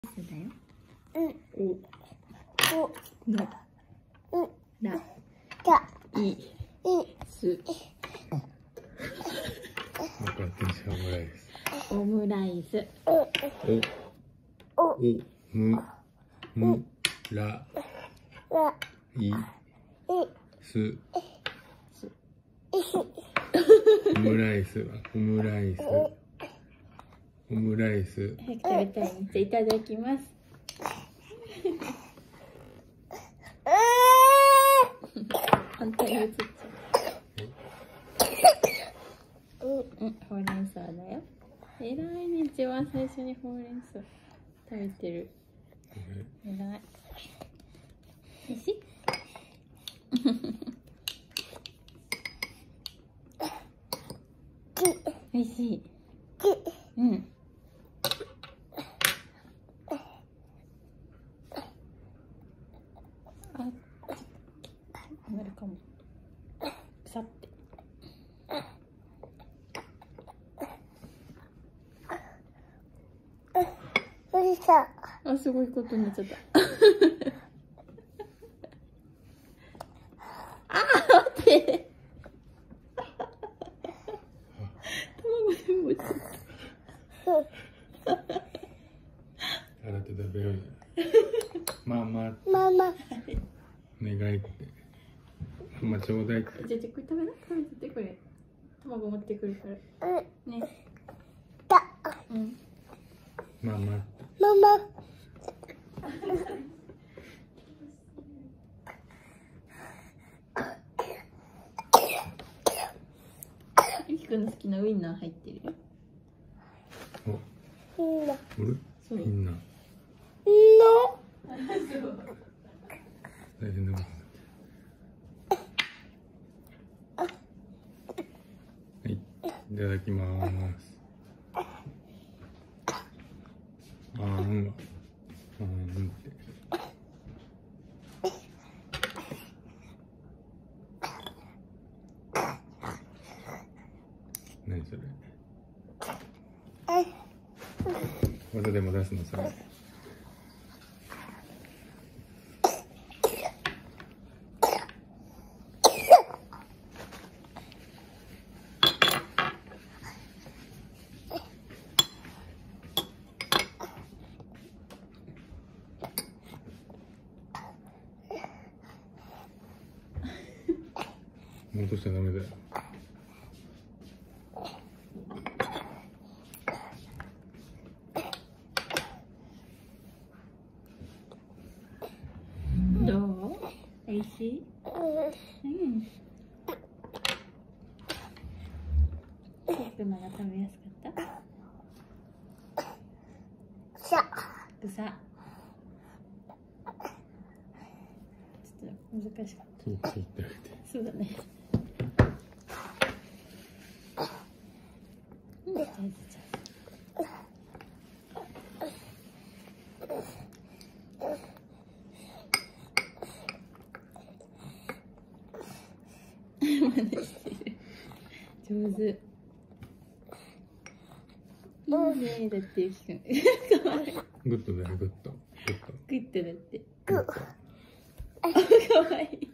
だよ。のらいす。オムライス。 おむらいす。オムライスはオムライス。オムライス。 早く食べたいんでいただきます。反対に移っちゃう。ほうれん草だよ。えらいね、一番最初にほうれん草食べてる。えらい。おいしい？おいしい。うん。なるかも。さって。あ、すごいことになっちゃった。あー、待って。卵全部落ちた。 洗って食べようよ。ママ。お願いって。ママちょうだいって。 じゃあこれ食べな。食べててこれ。卵持ってくるから。ね。うん。 ママ。ゆきくんの好きなウインナー入ってるよ。 おる？ そう。 みんな。大変なこと。はい、いただきます。あんって。何それ。またでも出すのそれ。もう落としちゃダメだよ。 どう？おいしい？うん。ケープマが食べやすかった？草。ちょっと難しかった。そうだね。上手。真似してる。上手。いいね、だってゆきくん。 グッドだよ、グッド。 グッドだって。 グッド。 かわいい。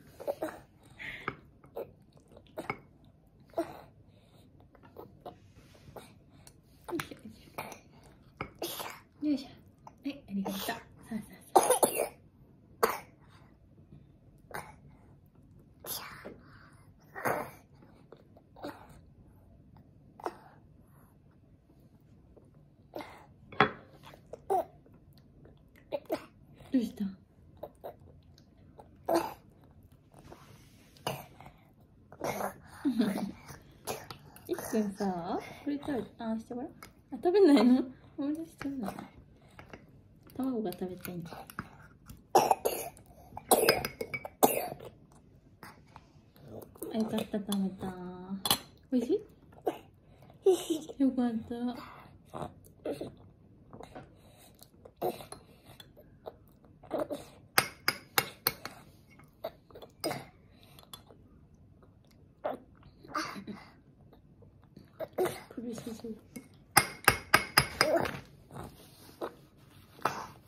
よいしょ。はい、ありがとう。さあ。どうした？いっくんさ、これ食べ、してごらん。食べないの？思い出してるの？卵が食べたいんだ。よかった、食べた。おいしい？よかった。苦しそう。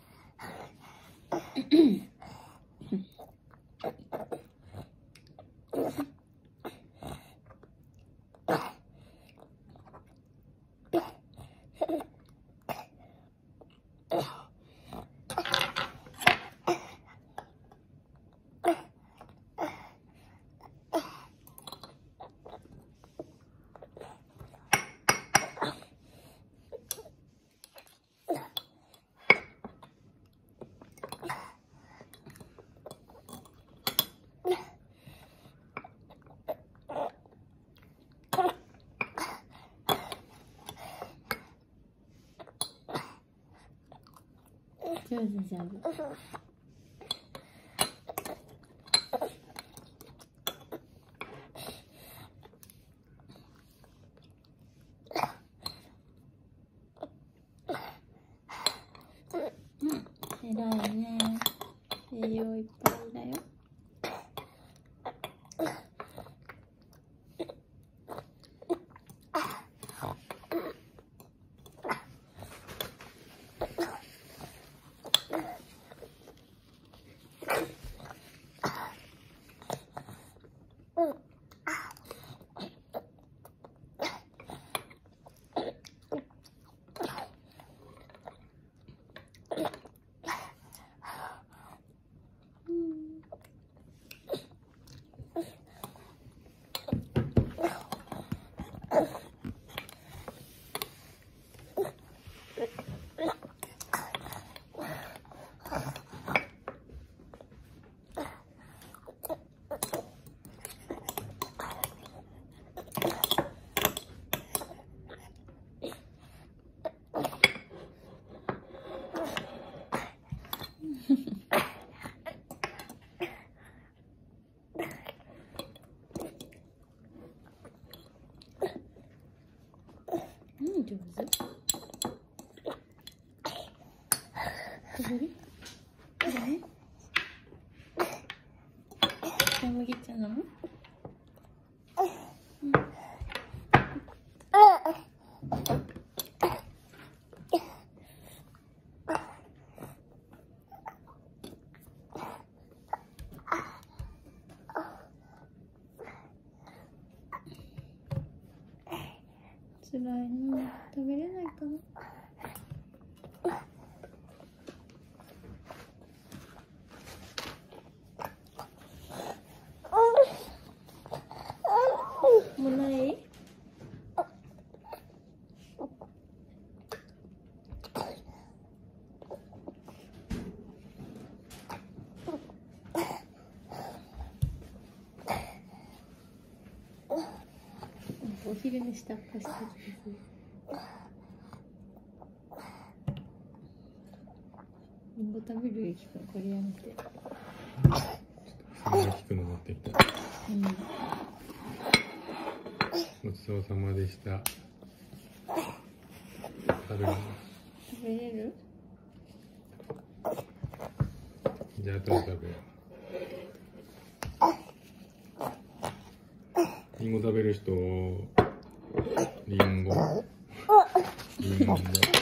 上手上手。偉いね。栄養いっぱいだよ。上手。食べる？これね。じゃあ麦茶飲む？つらいな。食べれないかな。もうない？お昼寝したっかしてるんですね。リンゴ食べる？ゆきくん、これやめて。 それゆきくんの持ってきた。ごちそうさまでした。食べれる？ じゃあ後で食べよう。リンゴ食べる人、リンゴ。リンゴ。